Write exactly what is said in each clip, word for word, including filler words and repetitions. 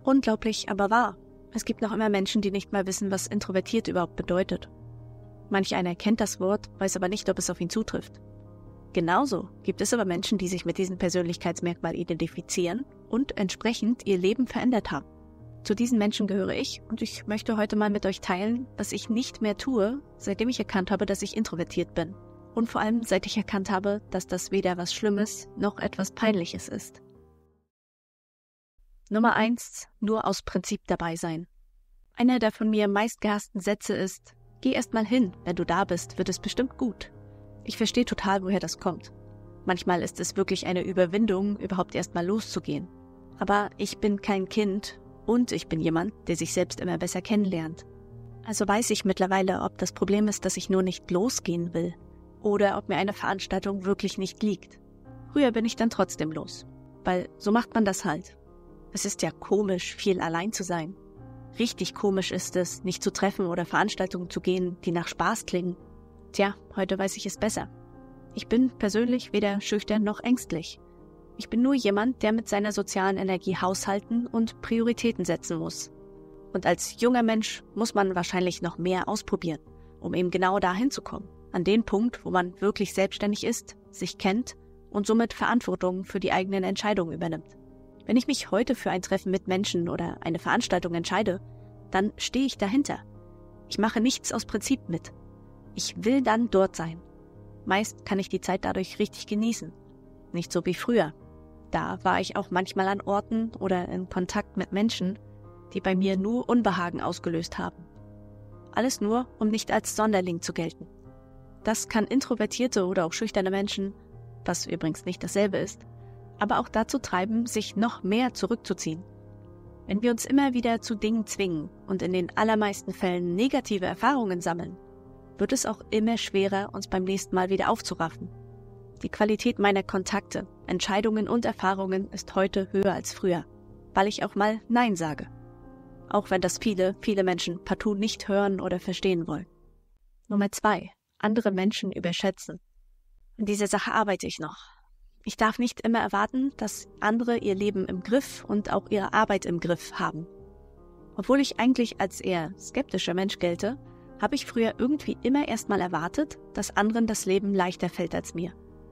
Unglaublich, aber wahr. Es gibt noch immer Menschen, die nicht mal wissen, was introvertiert überhaupt bedeutet. Manch einer kennt das Wort, weiß aber nicht, ob es auf ihn zutrifft. Genauso gibt es aber Menschen, die sich mit diesem Persönlichkeitsmerkmal identifizieren und entsprechend ihr Leben verändert haben. Zu diesen Menschen gehöre ich und ich möchte heute mal mit euch teilen, was ich nicht mehr tue, seitdem ich erkannt habe, dass ich introvertiert bin. Und vor allem, seit ich erkannt habe, dass das weder was Schlimmes noch etwas Peinliches ist. Nummer eins. Nur aus Prinzip dabei sein. Einer der von mir meistgehassten Sätze ist: Geh erst mal hin, wenn du da bist, wird es bestimmt gut. Ich verstehe total, woher das kommt. Manchmal ist es wirklich eine Überwindung, überhaupt erst mal loszugehen. Aber ich bin kein Kind und ich bin jemand, der sich selbst immer besser kennenlernt. Also weiß ich mittlerweile, ob das Problem ist, dass ich nur nicht losgehen will oder ob mir eine Veranstaltung wirklich nicht liegt. Früher bin ich dann trotzdem los, weil so macht man das halt. Es ist ja komisch, viel allein zu sein. Richtig komisch ist es, nicht zu Treffen oder Veranstaltungen zu gehen, die nach Spaß klingen. Tja, heute weiß ich es besser. Ich bin persönlich weder schüchtern noch ängstlich. Ich bin nur jemand, der mit seiner sozialen Energie haushalten und Prioritäten setzen muss. Und als junger Mensch muss man wahrscheinlich noch mehr ausprobieren, um eben genau dahin zu kommen. An den Punkt, wo man wirklich selbstständig ist, sich kennt und somit Verantwortung für die eigenen Entscheidungen übernimmt. Wenn ich mich heute für ein Treffen mit Menschen oder eine Veranstaltung entscheide, dann stehe ich dahinter. Ich mache nichts aus Prinzip mit. Ich will dann dort sein. Meist kann ich die Zeit dadurch richtig genießen. Nicht so wie früher. Da war ich auch manchmal an Orten oder in Kontakt mit Menschen, die bei mir nur Unbehagen ausgelöst haben. Alles nur, um nicht als Sonderling zu gelten. Das kann introvertierte oder auch schüchterne Menschen, was übrigens nicht dasselbe ist, aber auch dazu treiben, sich noch mehr zurückzuziehen. Wenn wir uns immer wieder zu Dingen zwingen und in den allermeisten Fällen negative Erfahrungen sammeln, wird es auch immer schwerer, uns beim nächsten Mal wieder aufzuraffen. Die Qualität meiner Kontakte, Entscheidungen und Erfahrungen ist heute höher als früher, weil ich auch mal Nein sage. Auch wenn das viele, viele Menschen partout nicht hören oder verstehen wollen. Nummer zwei. Andere Menschen überschätzen. An dieser Sache arbeite ich noch. Ich darf nicht immer erwarten, dass andere ihr Leben im Griff und auch ihre Arbeit im Griff haben. Obwohl ich eigentlich als eher skeptischer Mensch gelte, habe ich früher irgendwie immer erstmal erwartet, dass anderen das Leben leichter fällt als mir.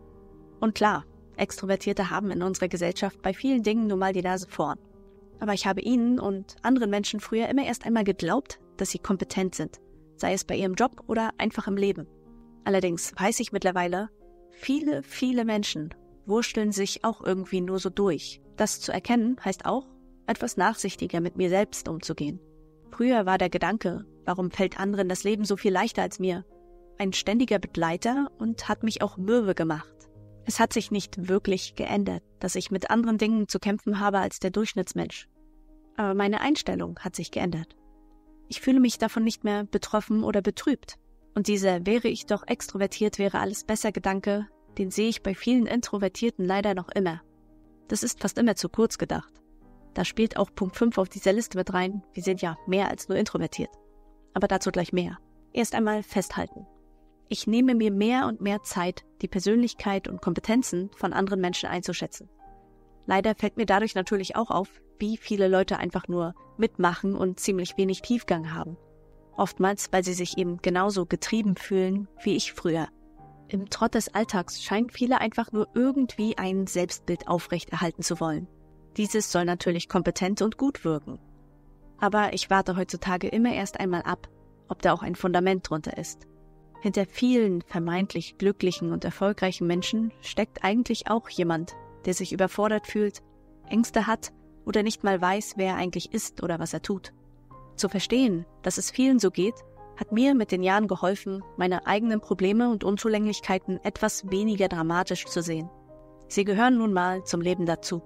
Und klar, Extrovertierte haben in unserer Gesellschaft bei vielen Dingen nun mal die Nase vorn. Aber ich habe ihnen und anderen Menschen früher immer erst einmal geglaubt, dass sie kompetent sind, sei es bei ihrem Job oder einfach im Leben. Allerdings weiß ich mittlerweile, viele, viele Menschen wurschteln sich auch irgendwie nur so durch. Das zu erkennen heißt auch, etwas nachsichtiger mit mir selbst umzugehen. Früher war der Gedanke, warum fällt anderen das Leben so viel leichter als mir, ein ständiger Begleiter und hat mich auch mürbe gemacht. Es hat sich nicht wirklich geändert, dass ich mit anderen Dingen zu kämpfen habe als der Durchschnittsmensch. Aber meine Einstellung hat sich geändert. Ich fühle mich davon nicht mehr betroffen oder betrübt. Und dieser wäre ich doch extrovertiert, wäre alles besser Gedanke, den sehe ich bei vielen Introvertierten leider noch immer. Das ist fast immer zu kurz gedacht. Da spielt auch Punkt fünf auf dieser Liste mit rein, wir sind ja mehr als nur introvertiert. Aber dazu gleich mehr. Erst einmal festhalten. Ich nehme mir mehr und mehr Zeit, die Persönlichkeit und Kompetenzen von anderen Menschen einzuschätzen. Leider fällt mir dadurch natürlich auch auf, wie viele Leute einfach nur mitmachen und ziemlich wenig Tiefgang haben. Oftmals, weil sie sich eben genauso getrieben fühlen wie ich früher. Im Trott des Alltags scheinen viele einfach nur irgendwie ein Selbstbild aufrechterhalten zu wollen. Dieses soll natürlich kompetent und gut wirken. Aber ich warte heutzutage immer erst einmal ab, ob da auch ein Fundament drunter ist. Hinter vielen vermeintlich glücklichen und erfolgreichen Menschen steckt eigentlich auch jemand, der sich überfordert fühlt, Ängste hat oder nicht mal weiß, wer er eigentlich ist oder was er tut. Zu verstehen, dass es vielen so geht, hat mir mit den Jahren geholfen, meine eigenen Probleme und Unzulänglichkeiten etwas weniger dramatisch zu sehen. Sie gehören nun mal zum Leben dazu.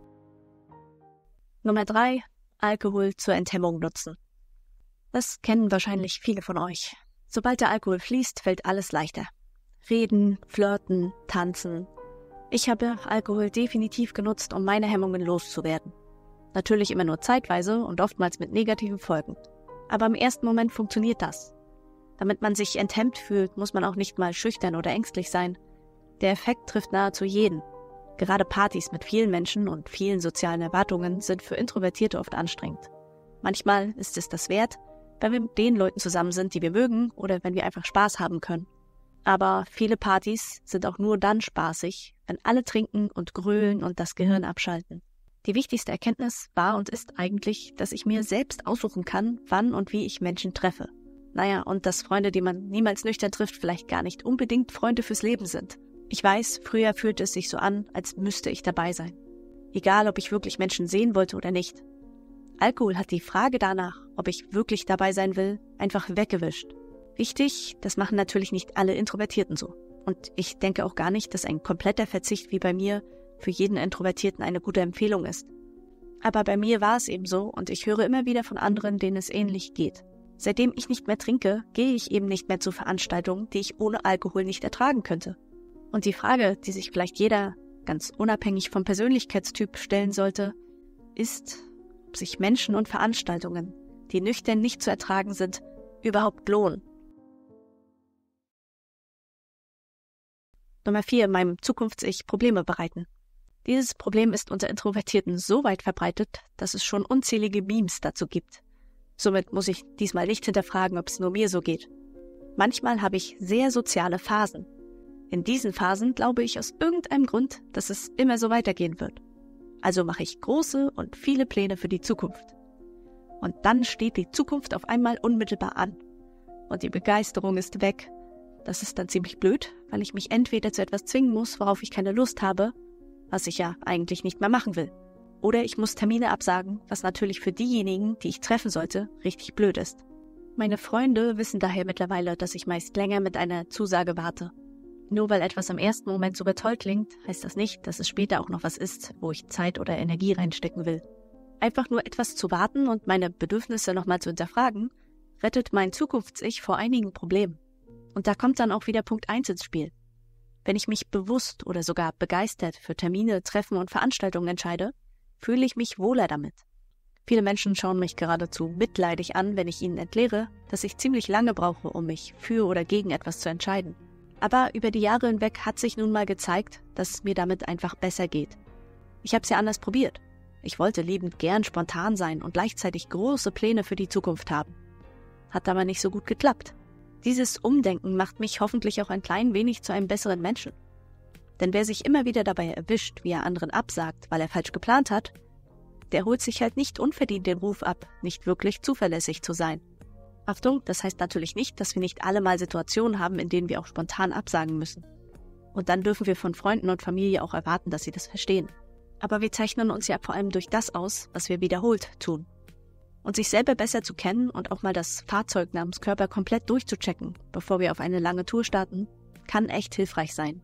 Nummer drei. Alkohol zur Enthemmung nutzen. Das kennen wahrscheinlich viele von euch. Sobald der Alkohol fließt, fällt alles leichter. Reden, flirten, tanzen. Ich habe Alkohol definitiv genutzt, um meine Hemmungen loszuwerden. Natürlich immer nur zeitweise und oftmals mit negativen Folgen. Aber im ersten Moment funktioniert das. Damit man sich enthemmt fühlt, muss man auch nicht mal schüchtern oder ängstlich sein. Der Effekt trifft nahezu jeden. Gerade Partys mit vielen Menschen und vielen sozialen Erwartungen sind für Introvertierte oft anstrengend. Manchmal ist es das wert, wenn wir mit den Leuten zusammen sind, die wir mögen oder wenn wir einfach Spaß haben können. Aber viele Partys sind auch nur dann spaßig, wenn alle trinken und grölen und das Gehirn abschalten. Die wichtigste Erkenntnis war und ist eigentlich, dass ich mir selbst aussuchen kann, wann und wie ich Menschen treffe. Naja, und dass Freunde, die man niemals nüchtern trifft, vielleicht gar nicht unbedingt Freunde fürs Leben sind. Ich weiß, früher fühlte es sich so an, als müsste ich dabei sein. Egal, ob ich wirklich Menschen sehen wollte oder nicht. Alkohol hat die Frage danach, ob ich wirklich dabei sein will, einfach weggewischt. Wichtig, das machen natürlich nicht alle Introvertierten so. Und ich denke auch gar nicht, dass ein kompletter Verzicht wie bei mir für jeden Introvertierten eine gute Empfehlung ist. Aber bei mir war es eben so und ich höre immer wieder von anderen, denen es ähnlich geht. Seitdem ich nicht mehr trinke, gehe ich eben nicht mehr zu Veranstaltungen, die ich ohne Alkohol nicht ertragen könnte. Und die Frage, die sich vielleicht jeder, ganz unabhängig vom Persönlichkeitstyp, stellen sollte, ist, ob sich Menschen und Veranstaltungen, die nüchtern nicht zu ertragen sind, überhaupt lohnen. Nummer vier, meinem Zukunfts-Ich Probleme bereiten. Dieses Problem ist unter Introvertierten so weit verbreitet, dass es schon unzählige Memes dazu gibt. Somit muss ich diesmal nicht hinterfragen, ob es nur mir so geht. Manchmal habe ich sehr soziale Phasen. In diesen Phasen glaube ich aus irgendeinem Grund, dass es immer so weitergehen wird. Also mache ich große und viele Pläne für die Zukunft. Und dann steht die Zukunft auf einmal unmittelbar an. Und die Begeisterung ist weg. Das ist dann ziemlich blöd, weil ich mich entweder zu etwas zwingen muss, worauf ich keine Lust habe, was ich ja eigentlich nicht mehr machen will. Oder ich muss Termine absagen, was natürlich für diejenigen, die ich treffen sollte, richtig blöd ist. Meine Freunde wissen daher mittlerweile, dass ich meist länger mit einer Zusage warte. Nur weil etwas im ersten Moment super toll klingt, heißt das nicht, dass es später auch noch was ist, wo ich Zeit oder Energie reinstecken will. Einfach nur etwas zu warten und meine Bedürfnisse nochmal zu hinterfragen, rettet mein Zukunfts-Ich vor einigen Problemen. Und da kommt dann auch wieder Punkt eins ins Spiel. Wenn ich mich bewusst oder sogar begeistert für Termine, Treffen und Veranstaltungen entscheide, fühle ich mich wohler damit. Viele Menschen schauen mich geradezu mitleidig an, wenn ich ihnen erkläre, dass ich ziemlich lange brauche, um mich für oder gegen etwas zu entscheiden. Aber über die Jahre hinweg hat sich nun mal gezeigt, dass es mir damit einfach besser geht. Ich habe es ja anders probiert. Ich wollte liebend gern spontan sein und gleichzeitig große Pläne für die Zukunft haben. Hat aber nicht so gut geklappt. Dieses Umdenken macht mich hoffentlich auch ein klein wenig zu einem besseren Menschen. Denn wer sich immer wieder dabei erwischt, wie er anderen absagt, weil er falsch geplant hat, der holt sich halt nicht unverdient den Ruf ab, nicht wirklich zuverlässig zu sein. Achtung, das heißt natürlich nicht, dass wir nicht alle mal Situationen haben, in denen wir auch spontan absagen müssen. Und dann dürfen wir von Freunden und Familie auch erwarten, dass sie das verstehen. Aber wir zeichnen uns ja vor allem durch das aus, was wir wiederholt tun. Und sich selber besser zu kennen und auch mal das Fahrzeug namens Körper komplett durchzuchecken, bevor wir auf eine lange Tour starten, kann echt hilfreich sein.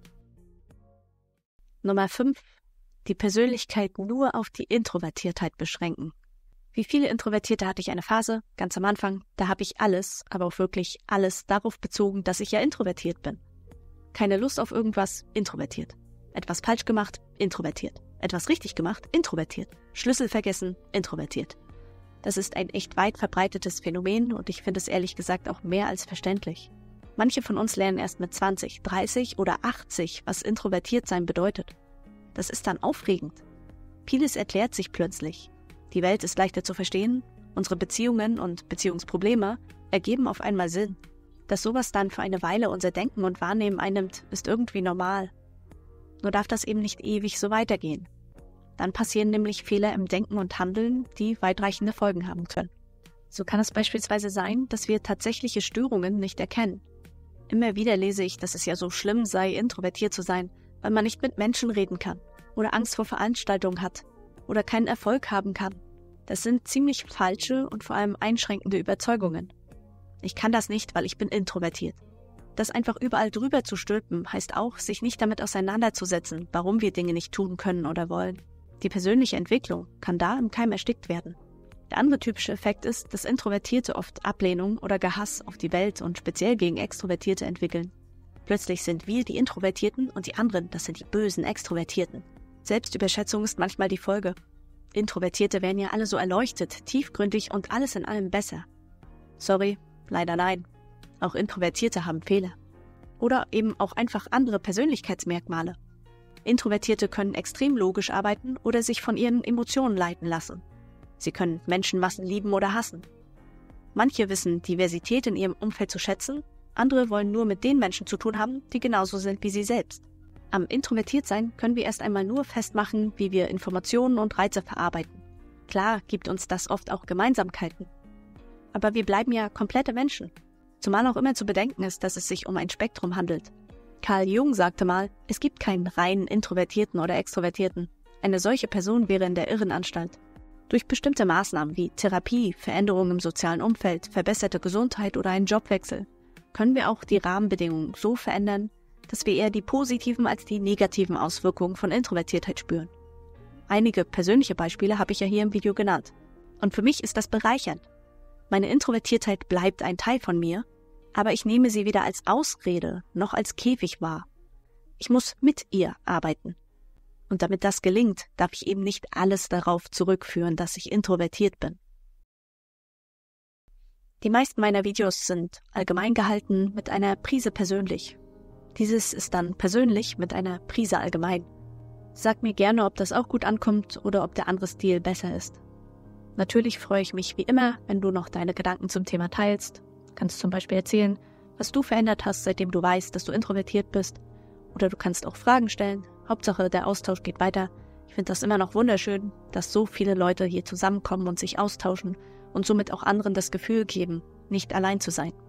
Nummer fünf. Die Persönlichkeit nur auf die Introvertiertheit beschränken. Wie viele Introvertierte hatte ich eine Phase, ganz am Anfang, da habe ich alles, aber auch wirklich alles darauf bezogen, dass ich ja introvertiert bin. Keine Lust auf irgendwas, introvertiert. Etwas falsch gemacht, introvertiert. Etwas richtig gemacht, introvertiert. Schlüssel vergessen, introvertiert. Das ist ein echt weit verbreitetes Phänomen und ich finde es ehrlich gesagt auch mehr als verständlich. Manche von uns lernen erst mit zwanzig, dreißig oder achtzig, was introvertiert sein bedeutet. Das ist dann aufregend. Vieles erklärt sich plötzlich. Die Welt ist leichter zu verstehen, unsere Beziehungen und Beziehungsprobleme ergeben auf einmal Sinn. Dass sowas dann für eine Weile unser Denken und Wahrnehmen einnimmt, ist irgendwie normal. Nur darf das eben nicht ewig so weitergehen. Dann passieren nämlich Fehler im Denken und Handeln, die weitreichende Folgen haben können. So kann es beispielsweise sein, dass wir tatsächliche Störungen nicht erkennen. Immer wieder lese ich, dass es ja so schlimm sei, introvertiert zu sein, weil man nicht mit Menschen reden kann oder Angst vor Veranstaltungen hat oder keinen Erfolg haben kann. Das sind ziemlich falsche und vor allem einschränkende Überzeugungen. Ich kann das nicht, weil ich bin introvertiert. Das einfach überall drüber zu stülpen, heißt auch, sich nicht damit auseinanderzusetzen, warum wir Dinge nicht tun können oder wollen. Die persönliche Entwicklung kann da im Keim erstickt werden. Der andere typische Effekt ist, dass Introvertierte oft Ablehnung oder gar Hass auf die Welt und speziell gegen Extrovertierte entwickeln. Plötzlich sind wir die Introvertierten und die anderen, das sind die bösen Extrovertierten. Selbstüberschätzung ist manchmal die Folge. Introvertierte werden ja alle so erleuchtet, tiefgründig und alles in allem besser. Sorry, leider nein. Auch Introvertierte haben Fehler. Oder eben auch einfach andere Persönlichkeitsmerkmale. Introvertierte können extrem logisch arbeiten oder sich von ihren Emotionen leiten lassen. Sie können Menschenmassen lieben oder hassen. Manche wissen Diversität in ihrem Umfeld zu schätzen, andere wollen nur mit den Menschen zu tun haben, die genauso sind wie sie selbst. Am Introvertiertsein können wir erst einmal nur festmachen, wie wir Informationen und Reize verarbeiten. Klar gibt uns das oft auch Gemeinsamkeiten. Aber wir bleiben ja komplette Menschen. Zumal auch immer zu bedenken ist, dass es sich um ein Spektrum handelt. Carl Jung sagte mal, es gibt keinen reinen Introvertierten oder Extrovertierten. Eine solche Person wäre in der Irrenanstalt. Durch bestimmte Maßnahmen wie Therapie, Veränderungen im sozialen Umfeld, verbesserte Gesundheit oder einen Jobwechsel können wir auch die Rahmenbedingungen so verändern, dass wir eher die positiven als die negativen Auswirkungen von Introvertiertheit spüren. Einige persönliche Beispiele habe ich ja hier im Video genannt. Und für mich ist das bereichernd. Meine Introvertiertheit bleibt ein Teil von mir, aber ich nehme sie weder als Ausrede noch als Käfig wahr. Ich muss mit ihr arbeiten. Und damit das gelingt, darf ich eben nicht alles darauf zurückführen, dass ich introvertiert bin. Die meisten meiner Videos sind allgemein gehalten mit einer Prise persönlich. Dieses ist dann persönlich mit einer Prise allgemein. Sag mir gerne, ob das auch gut ankommt oder ob der andere Stil besser ist. Natürlich freue ich mich wie immer, wenn du noch deine Gedanken zum Thema teilst. Du kannst zum Beispiel erzählen, was du verändert hast, seitdem du weißt, dass du introvertiert bist. Oder du kannst auch Fragen stellen. Hauptsache, der Austausch geht weiter. Ich finde das immer noch wunderschön, dass so viele Leute hier zusammenkommen und sich austauschen und somit auch anderen das Gefühl geben, nicht allein zu sein.